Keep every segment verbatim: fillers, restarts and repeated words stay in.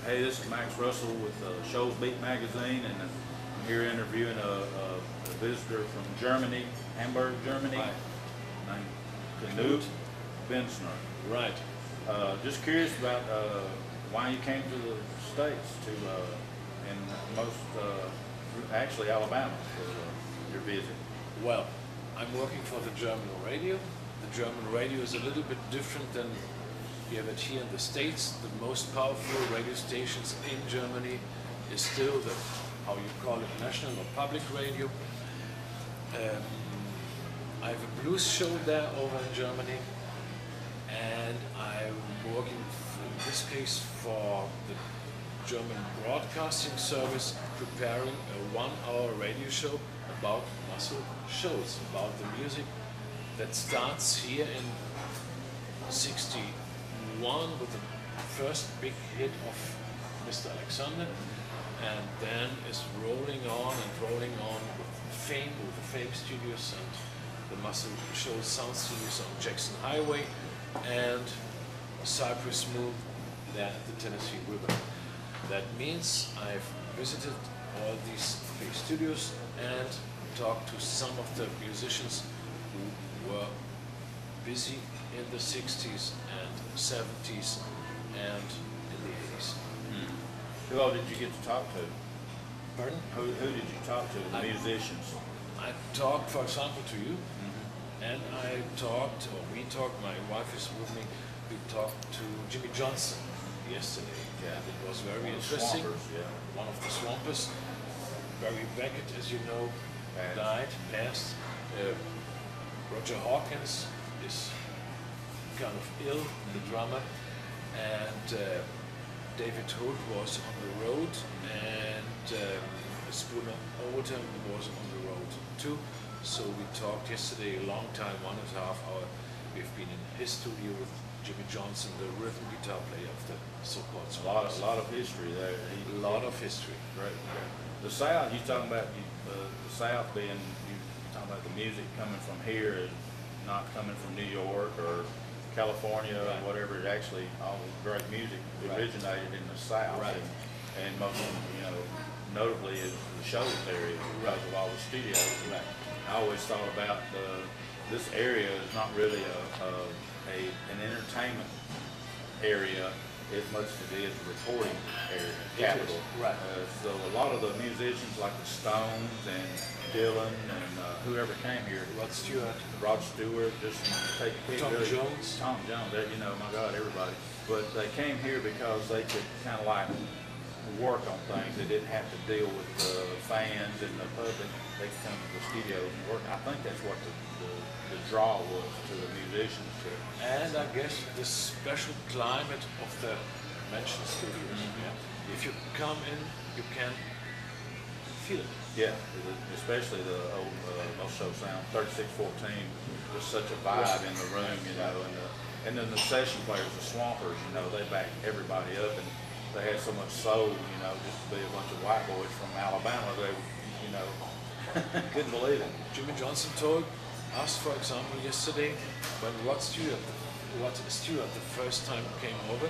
Hey, this is Max Russell with uh, Shoals Beat Magazine, and I'm here interviewing a, a, a visitor from Germany, Hamburg, Germany, Right. named Knut Benzner. Right. Uh, just curious about uh, why you came to the States, to uh, in most, uh, actually Alabama, for uh, your visit. Well, I'm working for the German radio. The German radio is a little bit different than you have it here in the States. The most powerful radio stations in Germany is still the, how you call it, national or public radio. Um, I have a blues show there over in Germany, and I'm working in this case for the German Broadcasting Service, preparing a one-hour radio show about Muscle Shoals, about the music that starts here in sixty-one with the first big hit of Mister Alexander, and then is rolling on and rolling on with Fame, with the Fame Studios and the Muscle Shoals Sound Studios on Jackson Highway, and Cypress Moon there at the Tennessee River. That means I've visited all these big studios and talked to some of the musicians who were busy in the sixties and seventies and in the eighties. Mm. Who all did you get to talk to? Pardon? Who, who did you talk to, the I, musicians? I talked, for example, to you, Mm-hmm. and I talked, or we talked, my wife is with me, we talked to Jimmy Johnson yesterday. Yeah. And it was very One of the interesting. Swampers, yeah. One of the Swampers. Barry Beckett, as you know, Passed. died, passed. Uh, Roger Hawkins is kind of ill, the drummer, and uh, David Holt was on the road, and um, Spooner Oldham was on the road too. So we talked yesterday a long time, one and a half hour. We've been in his studio with Jimmy Johnson, the rhythm guitar player of the so-called A lot, Swampers. a lot of history there. A lot of history. Great, great. The South, you talking about you, uh, the South being, you you talking about the music coming from here is not coming from New York or California Right. or whatever. It actually, all the great music Right. originated in the South. Right. And, and most, you know, notably is the Shoals area because of all the studios. Right. I always thought about the, this area is not really a, a, a an entertainment area as much as it is a recording area, It capital. is, right. Uh, so a lot of the musicians like the Stones and Dylan and uh, whoever came here, Rod Stewart. Rod Stewart, just take a pick. Tom really- Jones. Tom Jones, that, you know, my God, everybody. But they came here because they could kind of like work on things. They didn't have to deal with the fans and the public. They could come to the studios and work. I think that's what the, the, the draw was to the musicians. To, And I guess the special climate of the mentioned studios. Mhm. Yeah. If you come in, you can feel it. yeah, especially the old uh, Muscle Shoals sound, thirty-six fourteen, was such a vibe Right. in the room, you know, and the, and then the session players, the Swampers, you know, they backed everybody up, and they had so much soul, you know, just to be a bunch of white boys from Alabama, they, you know, couldn't believe it. Jimmy Johnson told us, for example, yesterday when Rod Stewart, Rod Stewart the first time came over,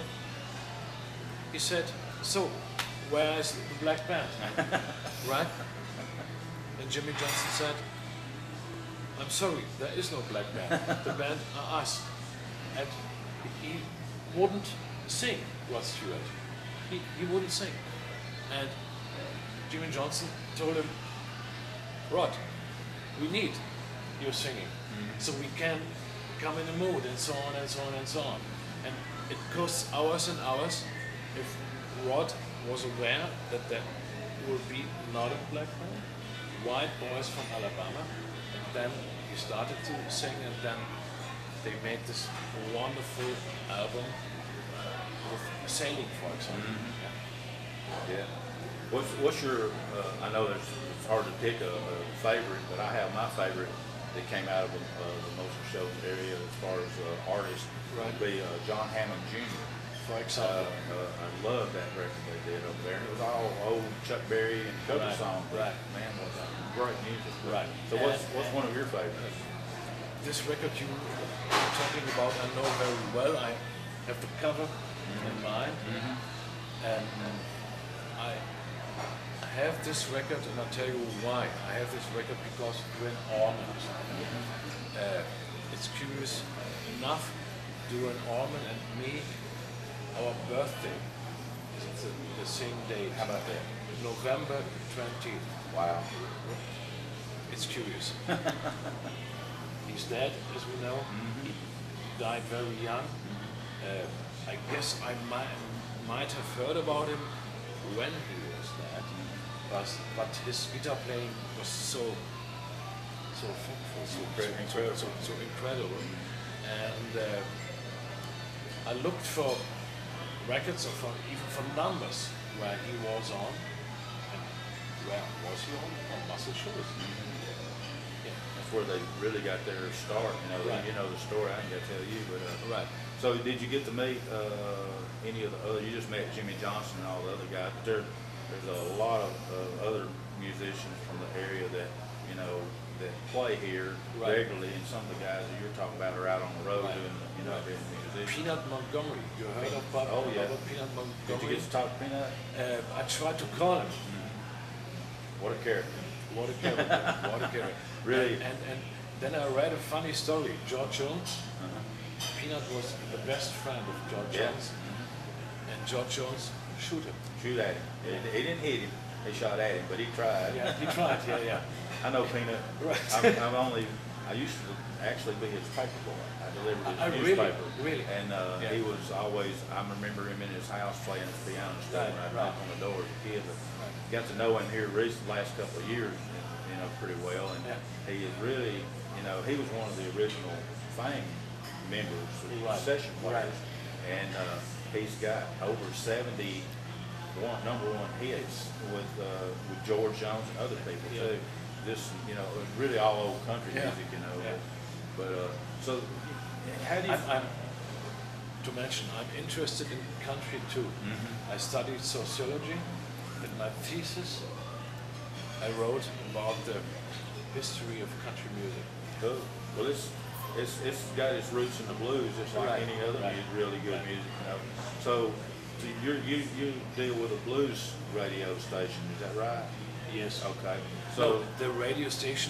he said, "So, where is the black band?" Right? And Jimmy Johnson said, "I'm sorry, there is no black band. The band are us." And he wouldn't sing, Rod Stewart. He, he wouldn't sing. And Jimmy Johnson told him, "Rod, we need your singing, Mhm. so we can come in the mood," and so on and so on and so on. And it costs hours and hours. If Rod was aware that there will be not a black band, white boys from Alabama, and then he started to sing, and then they made this wonderful album with Sailing, for example. Mhm. Yeah. Yeah. What's, what's your, uh, I know there's, it's hard to pick a, a favorite, but I have my favorite that came out of the, uh, the Muscle Shoals area as far as uh, artists, Right. would be uh, John Hammond Junior For Uh, example. uh, I love that record they did over there. And it was all old Chuck Berry and cover Right, songs. right. Man, was great music. Right. So what's, And- what's one of your favorites? This record you are talking about, I know very well. I have the cover in mind. Mm-hmm. And I have this record, and I'll tell you why. I have this record because during Ormond, uh, it's curious enough, during Ormond and me, our birthday is the, the same date. How about that? November twentieth. Wow. It's curious. He's dead, as we know. Mm-hmm. He died very young. Uh, I guess I might, might have heard about him when he was dead, but, but his guitar playing was so so fruitful, so, Incredible. so, so, so incredible. And uh, I looked for records or for, even for numbers where he was on. And where was he on? On Muscle Shoals. Yeah. That's where they really got their start. You know, Right. you know the story. I ain't got to tell you, but uh, Right. So did you get to meet uh, any of the other? You just met Jimmy Johnson and all the other guys. But there, there's a lot of uh, other musicians from the area that you know that play here Right. regularly, and some of the guys that you're talking about are out on the road Right. doing, you know, Right. being musicians. Peanut Montgomery. You heard of Bob? Oh, yeah. Robert Peanut Did you Montgomery? get to talk to Peanut? Uh, I tried to call him. What a character! What a character! What a character! Really? And, and and then I read a funny story. George Jones. Uh-huh. Peanut was the best friend of George Yeah. Jones, and George Jones shoot him. Shoot at him. He, he didn't hit him. He shot at him, but he tried. Yeah, he tried. Yeah, yeah. I know Peanut. Right. I'm, I'm only. I used to actually be his paper boy. I delivered his I- I really- newspaper. really? And uh, Yeah. he was always. I remember him in his house playing the piano and stuff. Right, When I'd right. knock on the door as a kid. But got to know him here recent last couple of years, you know, pretty well. And Yeah. he is really, you know, he was one of the original Fame members, of Right. session players, Right. and uh, he's got over seventy one number one hits with uh, with George Jones and other people Yeah. too. This, you know, it was really all old country Yeah. music, you know. Yeah. But uh, so, how do you? I'm, I'm, to mention, I'm interested in country too. Mhm. I studied sociology. In my thesis, I wrote about the history of country music. Cool. Well, it's it's it's got its roots in the blues, just like Right. any other Right. mu- really good Right. music, you know. So, so you you you deal with a blues radio station, is that right? Yes. Okay. So So the radio station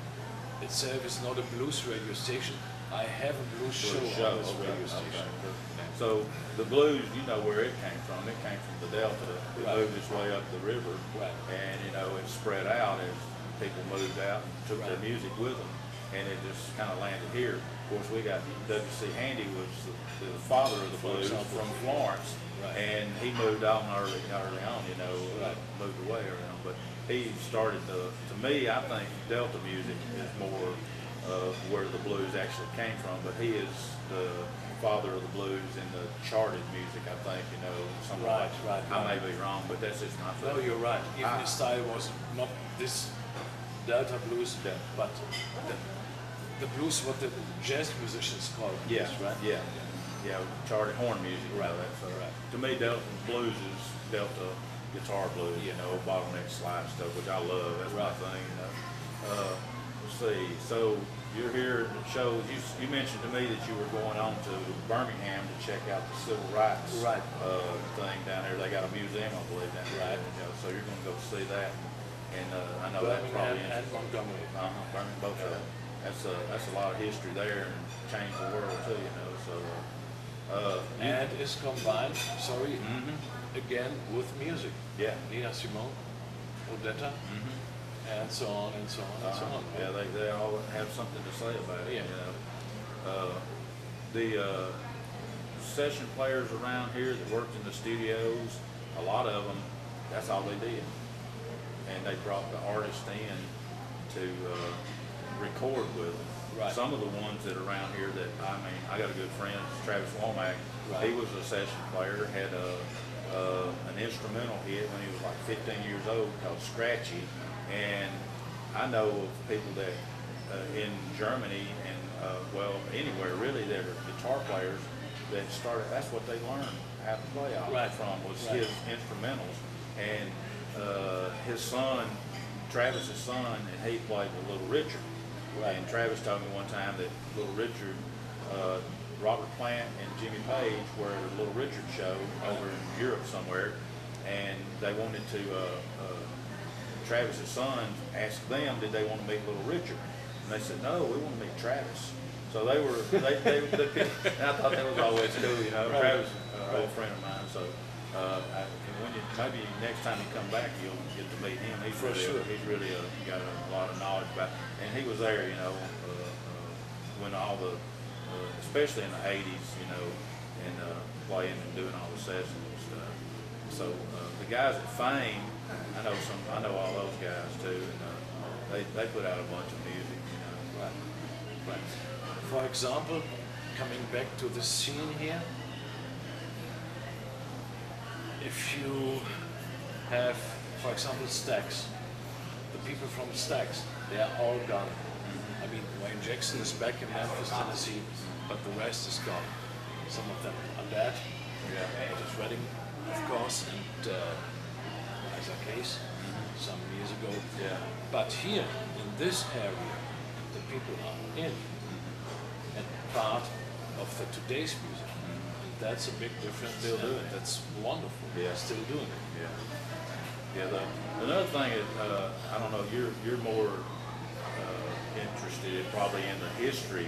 itself is not a blues radio station. I have a blues show, Blues show, on this okay, radio okay. station. So the blues, you know where it came from. It came from the Delta. It Right. moved its way up the river, Right. and you know it spread out as people moved out and took their Right. music with them, and it just kind of landed here. Of course, we got W C Handy was the, the father of the For blues example. from Florence, Right. and he moved on early, early on. You know, uh, Right. moved away around, but he started the. To me, I think Delta music is more uh, where the blues actually came from, but he is the father of the blues and the charted music, I think, you know, some Right, like, right, I may right. be wrong, but that's just my No, thing. you're right. Even I- his style was not this Delta blues, Yeah. but the, the blues what the jazz musicians call blues, Yeah, right? yeah, yeah, charted horn music, you know, Right, that's, uh, right. to me, Delta blues is Delta guitar blues, you know, bottleneck slide stuff, which I love, that's my Right. thing, you know. Uh, let's see, so you're here at the shows, you, s- you mentioned to me that you were going on to Birmingham to check out the civil rights Right. uh, thing down there, they got a museum, I believe, down there, Right. you know, so you're gonna go see that, and, uh, I know that's Birmingham probably and interesting. Montgomery. Uh-huh, Birmingham, both of them. That's a, that's a lot of history there and changed the world too, you know, so, uh, uh. you- And is combined, sorry, Mhm. again with music. Yeah. Nina Simone, Odetta, Mhm. and so on and so on and so Uh-huh. on. Yeah, they, they all have something to say about it, you Yeah. know. Uh, the, uh, session players around here that worked in the studios, a lot of them, that's all they did. And they brought the artist in to, uh, record with them. Right. Some of the ones that are around here that, I mean, I got a good friend, Travis Womack. Right. He was a session player, had a, uh, an instrumental hit when he was like fifteen years old called Scratchy. And I know of people that, uh, in Germany and, uh, well, anywhere really, that are guitar players that started, that's what they learned how to play off Right. from was Right. his instrumentals. And, uh, his son, Travis's son, and he played with Little Richard. Right. And Travis told me one time that Little Richard, uh, Robert Plant and Jimmy Page were at a Little Richard show over in Europe somewhere, and they wanted to, uh, uh, Travis's son asked them, did they want to meet Little Richard? And they said, no, we want to meet Travis. So they were, they, they, they picked, and I thought that was always cool, you know. Right. Travis, an old friend of mine, so uh, I, and when you, maybe next time you come back, you'll get to meet him. He's For really, sure. he's really uh, got a lot of knowledge about, and he was there, you know, uh, uh, when all the, uh, especially in the eighties, you know, and uh, playing and doing all the sessions and stuff. So uh, the guys at Fame, I know some, I know all those guys too, and uh, they they put out a bunch of music, you know. Right. Right. For example, coming back to the scene here, if you have, for example, Stax, the people from Stax, they are all gone. I mean, Wayne Jackson is back in Memphis, Tennessee, but the rest is gone. Some of them are dead. Yeah. Otis Redding, of course, and uh, Isaac Hayes, some years ago. Yeah. But here, in this area, the people are in and part of the today's music. And that's a big difference. Still and doing it. That's wonderful. Yeah. Still doing it. Yeah. Yeah. The, another thing is, uh, I don't know, you're you're more uh, interested probably in the history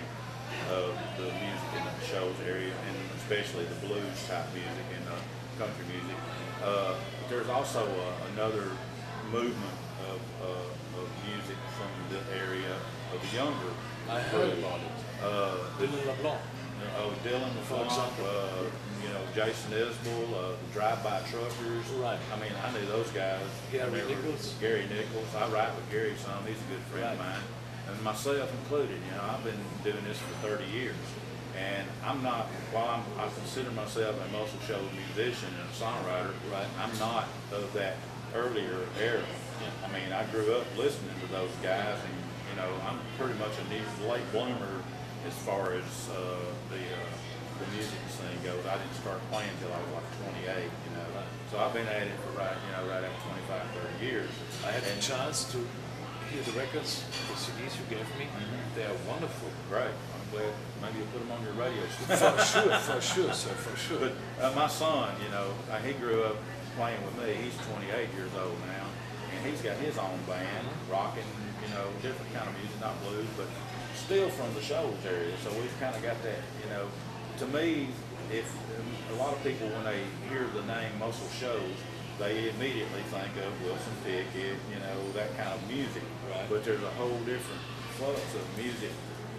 of the music in the shows area, and especially the blues type music and uh, country music. Uh, there's also uh, another movement of, uh, of music from the area of the younger. I heard crew. about it. Uh, Dylan LeBlanc. Oh, Dylan For LeBlanc, example. uh, you know, Jason Isbell, uh, the Drive-By Truckers. Right. I mean, I knew those guys. Gary I remember Nichols. Gary Nichols. I write with Gary some. He's a good friend of Right. mine. And myself included, you know, I've been doing this for thirty years. And I'm not, while I'm, I consider myself a Muscle Shoals musician and a songwriter, Right. I'm not of that earlier era. I mean, I grew up listening to those guys, and, you know, I'm pretty much a neat late bloomer as far as uh, the uh, the music scene goes. I didn't start playing until I was like twenty-eight, you know. So I've been at it for right, you know, right at twenty-five, thirty years. I had and, a chance to hear the records, the C Ds you gave me. Mhm. They are wonderful. Great. I'm glad maybe you'll put them on your radio For station. sure, for sure, sir, for sure. But uh, my son, you know, uh, he grew up playing with me. He's twenty-eight years old now, and he's got his own band, rocking, you know, different kind of music, not blues, but still from the Shoals area. So we've kind of got that, you know. To me, if a lot of people, when they hear the name Muscle Shoals, they immediately think of Wilson Pickett, you know, that kind of music. Right. But there's a whole different flux of music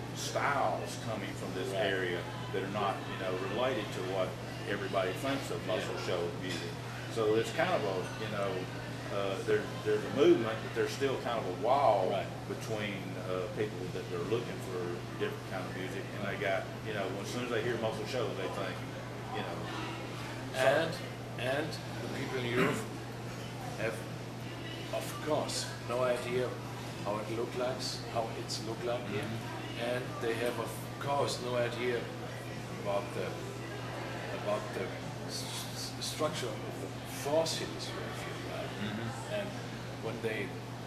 styles coming from this Right. area that are not, you know, related to what everybody thinks of Muscle Yeah. Shoals music. So it's kind of a, you know, uh, there, there's a movement, but there's still kind of a wall Right. between uh, people that are looking for different kind of music, and they got, you know, as soon as they hear Muscle Shoals, they think, you know. And and the people in Europe have, of course, no idea how it look like, how it's look like here, and they have, of course, no idea about the about the s- s- structure of the four cities you have here, right? Mhm. And when they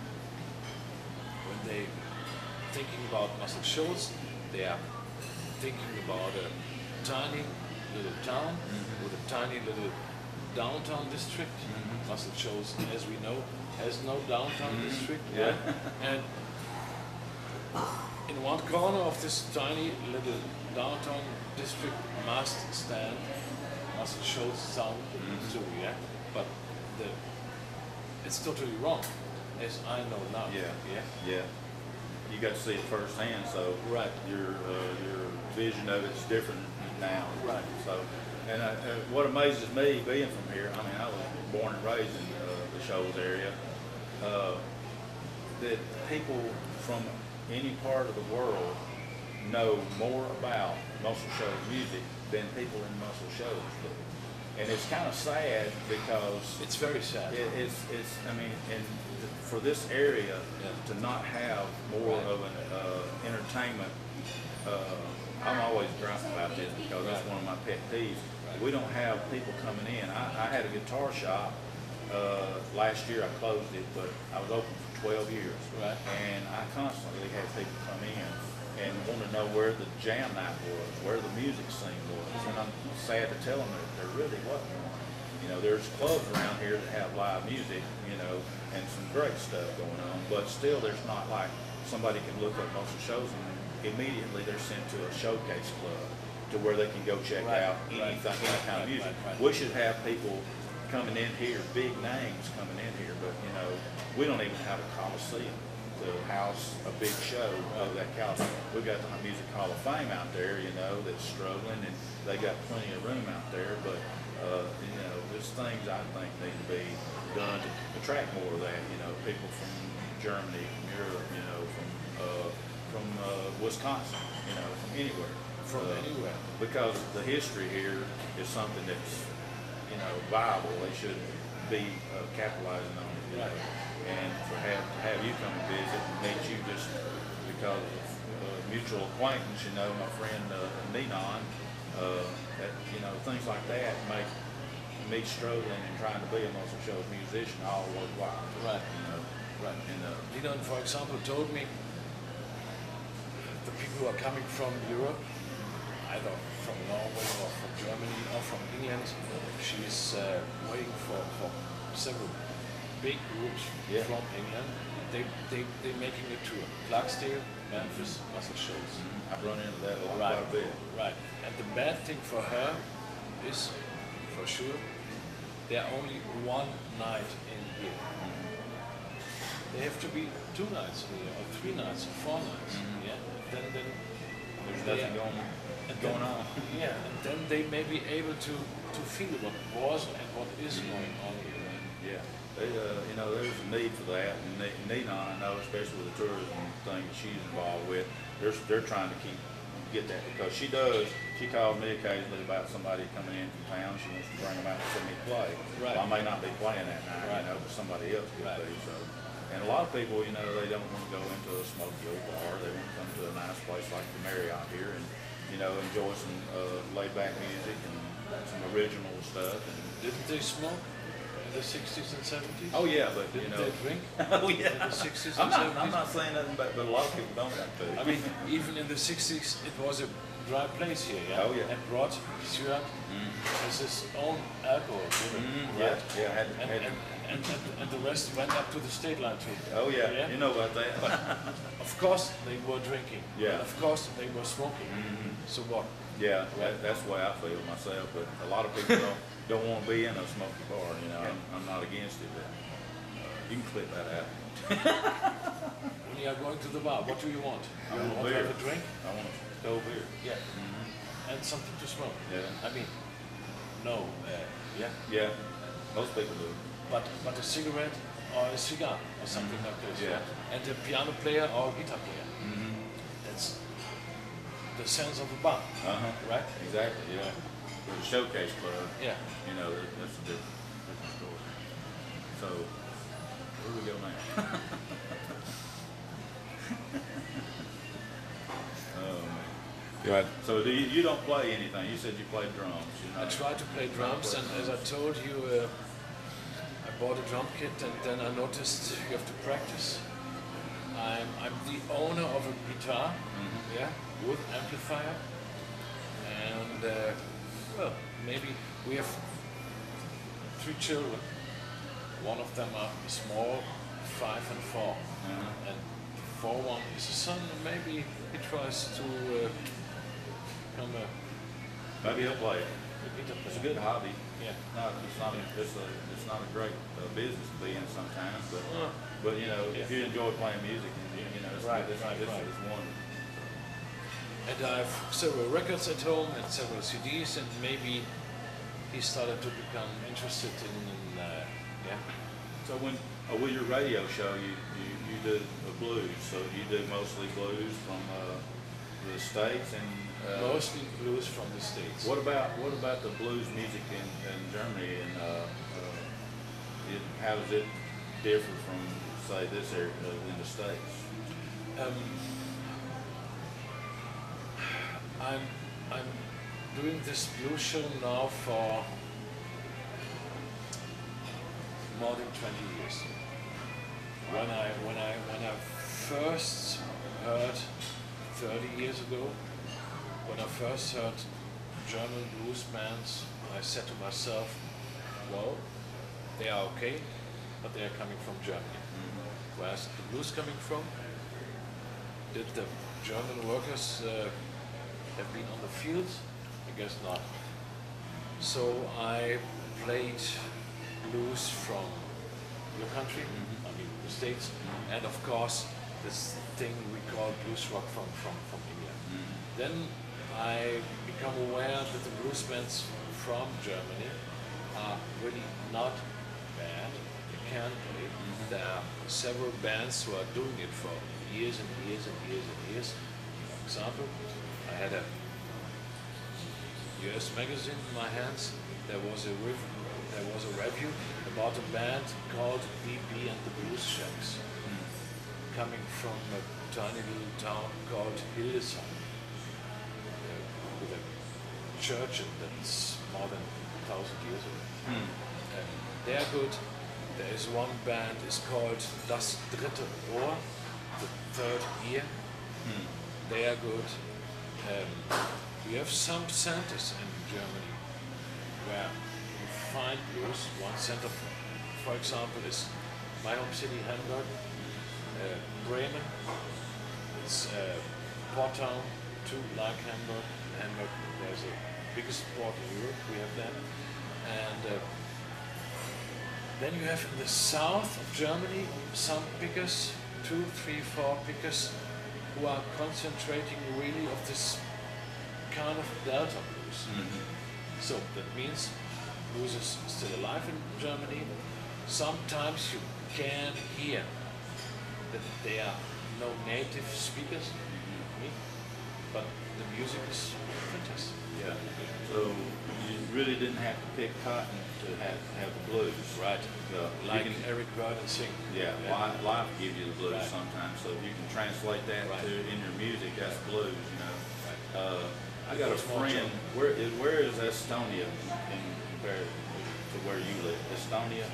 when they thinking about Muscle Shoals, they are thinking about a tiny little town Mhm. with a tiny little downtown district. Mhm. Muscle Shoals, as we know, has no downtown Mhm. district. Yeah. And in one corner of this tiny little downtown district must stand Muscle Shoals sound Mhm. zoo, yeah? But the it's totally wrong, as I know now. Yeah. Yeah. Yeah, you got to see it firsthand, so Right. your uh, your vision of it's different now. Right. So, and uh, uh, what amazes me being from here, I mean, I was born and raised in uh, the Shoals area, uh, that people from any part of the world know more about Muscle Shoals music than people in Muscle Shoals do. And it's kind of sad because It's very sad. it, it's, it's, I mean, and th- for this area Yeah. to not have more Right. of an uh, entertainment, uh, I'm always drunk about this because that's Right. one of my pet peeves. Right. We don't have people coming in. I, I had a guitar shop. Uh, last year I closed it, but I was open for twelve years. Right. And I constantly had people come in and want to know where the jam night was, where the music scene was. And I'm sad to tell them that there really wasn't one. You know, there's clubs around here that have live music, you know, and some great stuff going on, but still there's not like somebody can look up Muscle Shoals and immediately they're sent to a showcase club to where they can go check Right, out anything, right, any kind of right, music. right, right. We should have people coming in here, big names coming in here, but you know, we don't even have a coliseum to house a big show of that caliber. We've got the Music Hall of Fame out there, you know, that's struggling, and they got plenty of room out there, but uh, you know, there's things I think need to be done to attract more of that, you know, people from Germany, from Europe, you know, from uh, from uh, Wisconsin, you know, from anywhere. From uh, anywhere. Because the history here is something that's, you know, viable. They should be uh, capitalizing on it, you know. And for have to have you come and visit and meet you just because of uh, mutual acquaintance, you know, my friend uh, Ninon, uh, that you know, things like that make me struggling and trying to be a Muscle Shoals musician all worthwhile. Right. You know. Right. And uh, Ninon, for example, told me the people who are coming from Europe, either from Norway or from Germany or from England, she's uh, waiting for, for several big groups yeah. from England. They, they, they're making a tour. Clarksdale, Memphis, Muscle Shoals. mm-hmm. I've run into that a lot, Right. quite a bit. Right. And the bad thing for her is, for sure, there are only one night in here. They have to be two nights a year, or three nights, or four nights. Mm-hmm. Yeah. Then, then There's they nothing are- going, and going then- on. Yeah, and then they may be able to, to feel what was and what is going on here. Yeah, they, uh, you know, there's a need for that, and Ni- Ninon, I know, especially with the tourism thing she's involved with, they're, they're trying to keep, get that, because she does, she calls me occasionally about somebody coming in from town, she wants to bring them out to see me play. Right. Well, I may not be playing that night, Right. you know, but somebody else could Right. be, so. And a lot of people, you know, they don't want to go into a smoky old bar, they want to come to a nice place like the Marriott here and, you know, enjoy some uh, laid-back music and some original stuff. And, Didn't they smoke in the sixties and seventies? oh yeah, but you Didn't know. they drink? Oh In yeah. the sixties I'm and not, seventies? I'm not saying nothing, but, but a lot of people don't have to. I mean, even in the sixties, it was a dry place here, yeah? Oh, yeah. And Rod Stewart Mm. has his own alcohol, with it, Mm, right? yeah, yeah, had, And, had, and, and, and, and the rest went up to the state line too. oh yeah, Yeah? you know about that. Of course, they were drinking. Yeah. And of course, they were smoking. Mhm. So what? Yeah, that, that's the way I feel myself, but a lot of people don't, don't want to be in a smoky bar, you know, I'm, I'm not against it, but uh, you can clip that out. When you are going to the bar, what do you want? I You want a want to beer. have a drink? I want a cold beer. Yeah. Mhm. And something to smoke. Yeah. I mean, no, uh, yeah. Yeah, most people do. But but a cigarette or a cigar or something like this. Yeah. And a piano player or a guitar player. Mm-hmm. That's the sense of a bar, Uh-huh. right? Exactly, yeah. For the showcase club, Yeah. you know, that, that's a different, different story. So, where do we go now? Oh, man. Right. So do you, you don't play anything? You said you played drums. You're I not, try to play drums, and as I told you, uh, I bought a drum kit, and then I noticed you have to practice. I'm I'm the owner of a guitar, Mhm. yeah, with amplifier, and uh, well, maybe we have three children. One of them are small, five and four, Uh-huh. and the four one is a son. And maybe he tries to uh, become a, Maybe he'll play it. a guitar player. It's a good hobby. Yeah. Not, it's not, a, it's a, it's not a great uh, business to be in sometimes, but, Uh, but you know, if yeah. you enjoy playing music, you, you know, it's, Right, it's, right, it's, right. it's wonderful. And I have several records at home and several C Ds, and maybe he started to become interested in, in uh, yeah. So when, uh, with your radio show, you, you, you do the blues, so you do mostly blues from uh, the States and uh, Mostly blues from the States. what about what about the blues music in, in Germany, and uh, uh, it, how does it differ from, say, this area uh, in the States? Um, I'm I'm doing this blues show now for more than twenty years. When I when I when I first heard thirty years ago, when I first heard German blues bands, I said to myself, well, they are okay, but they are coming from Germany. Mm-hmm. Where's the blues coming from? Did the German workers uh, have been on the fields? I guess not. So I played blues from your country, mm-hmm. I mean the States, mm-hmm. and of course this thing we call blues rock from, from, from England. Mm-hmm. Then I become aware that the blues bands from Germany are really not bad. They can play. Mm-hmm. There are several bands who are doing it for years and years and years and years. For example, I had a U S magazine in my hands. There was a review, there was a review about a band called B B and the Blues Shacks, mm. coming from a tiny little town called Hildesheim, uh, with a church that's more than a thousand years old. Mm. And they are good. There is one band is called Das Dritte Ohr, the third ear. Mm. They are good. Um, we have some centers in Germany where you find blues. One center, for, for example, is my home city, Hamburg, uh, Bremen. It's uh, port town too, like Hamburg. Hamburg, there's the biggest port in Europe. We have that, and uh, then you have in the south of Germany some pickers, two, three, four pickers, who are concentrating really of this kind of delta blues. Mm-hmm. So that means blues is still alive in Germany. Sometimes you can hear that they are no native speakers, mm-hmm. but the music is fantastic. Yeah. So you really didn't have to pick cotton to have have the blues, right? Uh, like can, Eric Burden sing. Yeah, yeah. Live, live gives you the blues right. sometimes. So if you can translate that right. to in your music, that's right. blues. You know. Right. Uh, I got a friend. Where is where is Estonia in compared to where you live? Estonia.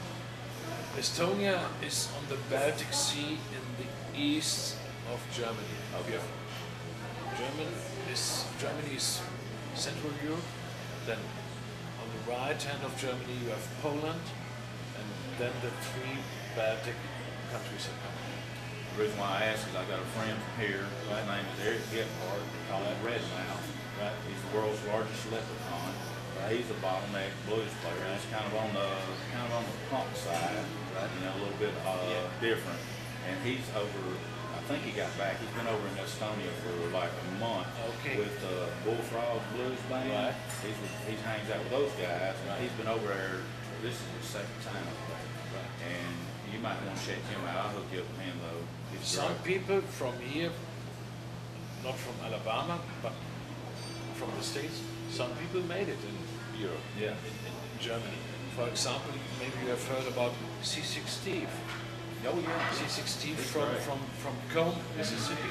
Estonia is on the Baltic Sea in the east of Germany. Okay. German is Germany is Central Europe. Then on the right hand of Germany you have Poland, and then the three Baltic countries are coming. The reason why I ask is I got a friend from here. His name is Eric Gephardt. We call him Redmouth. Right. He's the world's largest leprechaun. Right. He's a bottleneck blues player. Right. He's kind of on the kind of on the punk side. Right. You know, a little bit uh, yeah. different. And he's over. I think he got back. He's been over in Estonia for like a month okay. with the uh, Bullfrog Blues Band. Right. He's he hangs out with those guys. And right. he's been over there. This is his second time over there. Right. And you might want to check him out. I'll hook you up with him though. He's Some great. people from here, not from Alabama, but from the States, some people made it in Europe, yeah. in, in, in Germany. For example, maybe you have heard about C six Steve. Oh yeah, C six Steve from, from, from Combe, Mississippi.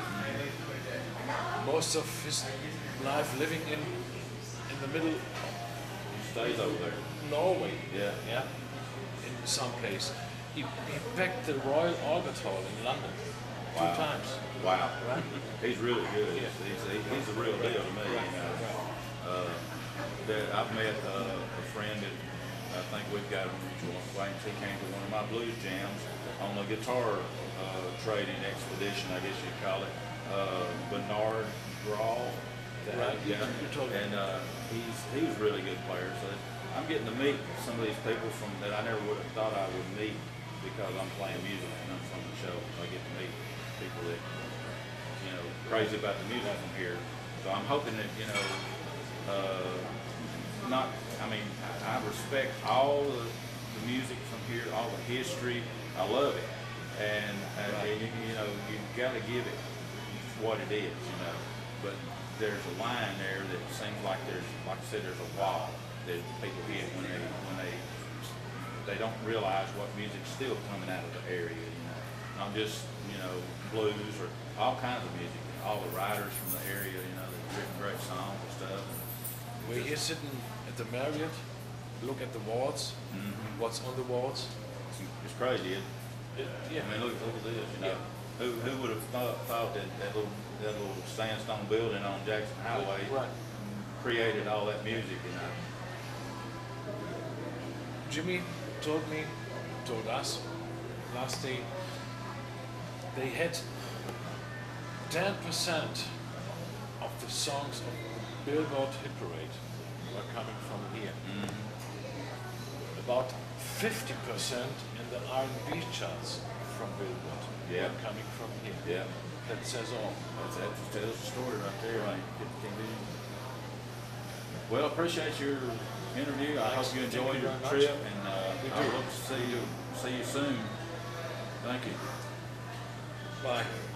Most of his life living in in the middle of stays over there. Norway. Yeah. Yeah. In some place. He, he packed the Royal Albert Hall in London wow. two times. Wow. Right? He's really good. Yeah. He's, he's, he's the real deal to me. Right. You know. uh, that I've met uh, a friend that I think we've got a mutual acquaintance. He came to one of my blues jams on a guitar uh, trading expedition, I guess you'd call it. Uh, Bernard Grawl. Right. Yeah. And uh, he's he's a really good player. So I'm getting to meet some of these people from that I never would have thought I would meet because I'm playing music and I'm from the show. I get to meet people that, you know, crazy about the music from here. So I'm hoping that, you know, uh, not, I mean, I, I respect all the, the music from here, all the history. I love it. And, and, and you know, you've got to give it what it is, you know. But there's a line there that seems like there's, like I said, there's a wall that people hit when they when they they don't realize what music's still coming out of the area, you know. Not just, you know, blues or all kinds of music. All the writers from the area, you know, they've written great songs and stuff. And we're here sitting at the Marriott, look at the walls, mm-hmm. what's on the walls. It's, it's crazy, it, it, yeah. I mean, look, look at this, you know. Yeah. Who, who would have thought, thought that that little, that little sandstone building on Jackson Highway Right. created all that music, you know? Jimmy told me, told us last day, they had ten percent of the songs of the Billboard hit parade were coming from here. Mm-hmm. About fifty percent in the R and B charts from Billboard Yeah. were coming from here. Yeah. That says all. That's, that tells the story right there. Right. Well, appreciate your interview. I Thanks. hope you Thank you enjoyed your very much. trip, and uh, We I do. hope to see you see you soon. Thank you. Bye.